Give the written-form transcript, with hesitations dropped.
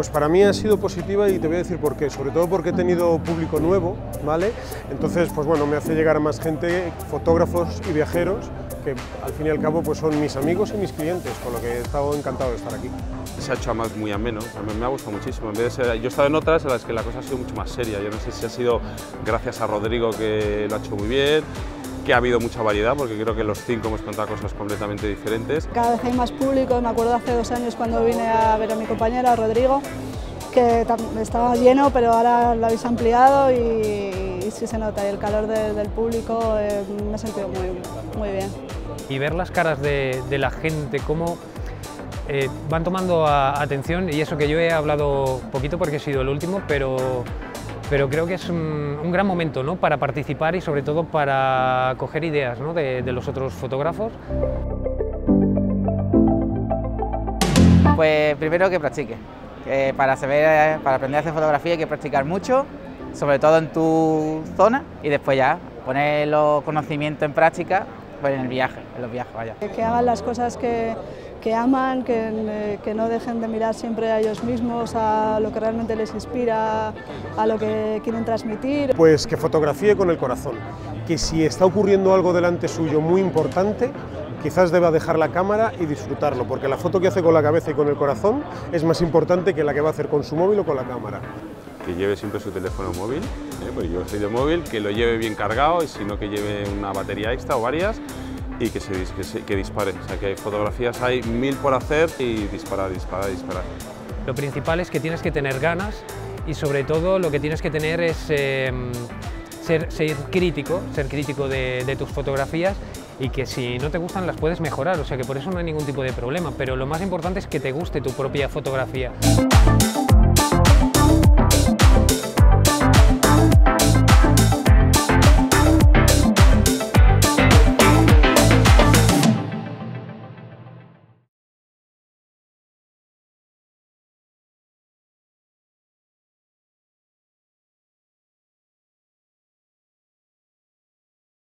Pues para mí ha sido positiva y te voy a decir por qué, sobre todo porque he tenido público nuevo, ¿vale? Entonces, pues bueno, me hace llegar a más gente, fotógrafos y viajeros, que al fin y al cabo pues son mis amigos y mis clientes, con lo que he estado encantado de estar aquí. Se ha hecho además muy ameno, me ha gustado muchísimo. En vez de ser, yo he estado en otras en las que la cosa ha sido mucho más seria. Yo no sé si ha sido gracias a Rodrigo, que lo ha hecho muy bien, que ha habido mucha variedad, porque creo que los 5 hemos contado cosas completamente diferentes. Cada vez hay más público. Me acuerdo hace 2 años cuando vine a ver a mi compañera, Rodrigo, que estaba lleno, pero ahora lo habéis ampliado y sí se nota. Y el calor del público me he sentido muy bien. Y ver las caras de la gente, cómo van tomando atención, y eso que yo he hablado poquito porque he sido el último, pero creo que es un gran momento, ¿no?, para participar y sobre todo para coger ideas, ¿no?, de los otros fotógrafos. Pues primero que practique. Para aprender a hacer fotografía hay que practicar mucho, sobre todo en tu zona, y después ya poner los conocimientos en práctica pues en los viajes, vaya. Que hagan las cosas que aman, que no dejen de mirar siempre a ellos mismos, a lo que realmente les inspira, a lo que quieren transmitir. Pues que fotografíe con el corazón, que si está ocurriendo algo delante suyo muy importante, quizás deba dejar la cámara y disfrutarlo, porque la foto que hace con la cabeza y con el corazón es más importante que la que va a hacer con su móvil o con la cámara. Que lleve siempre su teléfono móvil, pues yo soy de móvil, que lo lleve bien cargado y si no que lleve una batería extra o varias, y que dispare. O sea, que hay fotografías, hay 1000 por hacer y disparar. Lo principal es que tienes que tener ganas y sobre todo lo que tienes que tener es ser crítico de tus fotografías, y que si no te gustan las puedes mejorar, o sea que por eso no hay ningún tipo de problema, pero lo más importante es que te guste tu propia fotografía.